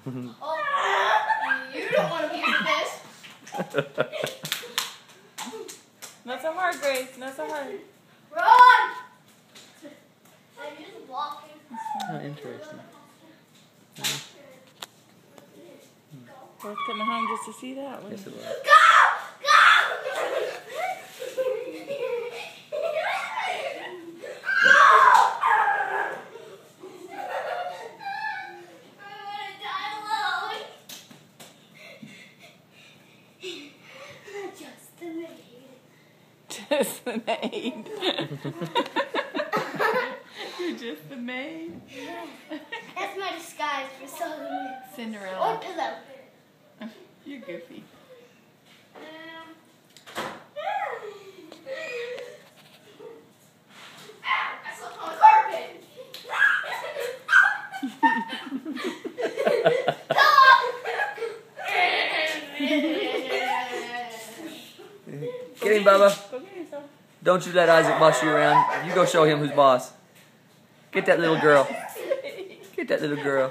Oh, you don't want to be in this. Not so hard, Grace. Not so hard. Run! I'm just walking. Oh, interesting. Both coming home just to see that one. Yes, it was. Go! Just the maid. You're just the maid. That's my disguise for Solomon. Cinderella. Or pillow. You're goofy. I slept on the carpet. Get him, Bubba. Go get yourself. Don't you let Isaac boss you around. You go show him who's boss. Get that little girl. Get that little girl.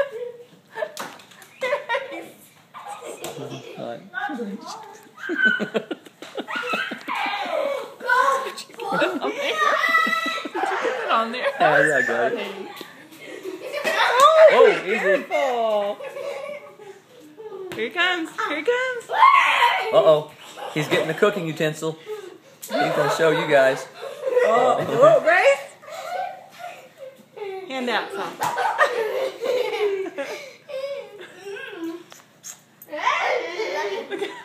Put it on there. Yeah, I got it. Oh, easy. careful. Here he comes. Here he comes. Uh-oh. He's getting the cooking utensil. He's going to show you guys. Oh, Grace. Hand out some. Look at